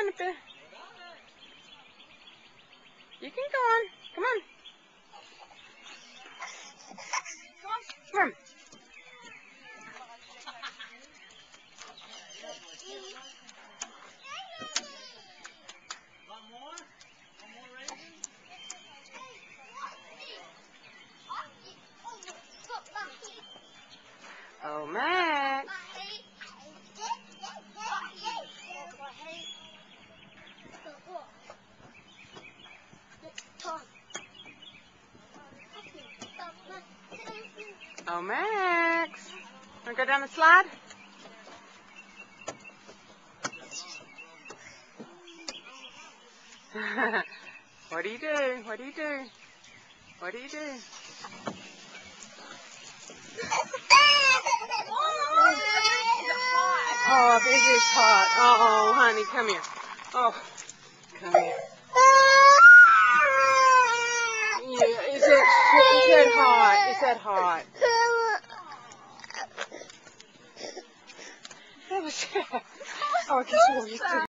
on, Nippy. You can go on. Come on. Come on. Oh, Max. Oh, Max. Want to go down the slide? What do you do? What do you do? What do you do? Oh, this is hot. Oh, honey, come here. Oh, come here. Yeah, is it hot? Is that hot? That was, oh, I guess we'll